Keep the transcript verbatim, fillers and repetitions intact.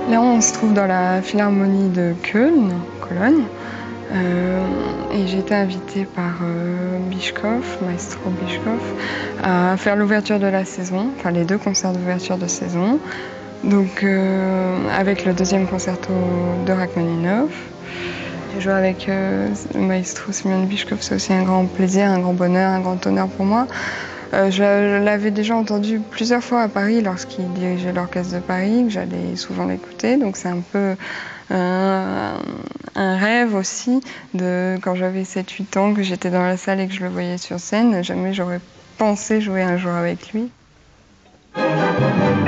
Là, on se trouve dans la Philharmonie de Köln, Cologne. Euh, et j'ai été invitée par euh, Bischkoff, Maestro Bischkoff, à faire l'ouverture de la saison, enfin les deux concerts d'ouverture de saison. Donc euh, avec le deuxième concerto de Rachmaninov. Jouer avec euh, le maestro Simeon Bischkoff, c'est aussi un grand plaisir, un grand bonheur, un grand honneur pour moi. Euh, je, je l'avais déjà entendu plusieurs fois à Paris lorsqu'il dirigeait l'orchestre de Paris, que j'allais souvent l'écouter. Donc c'est un peu un, un rêve aussi de quand j'avais sept huit ans, que j'étais dans la salle et que je le voyais sur scène. Jamais j'aurais pensé jouer un jour avec lui.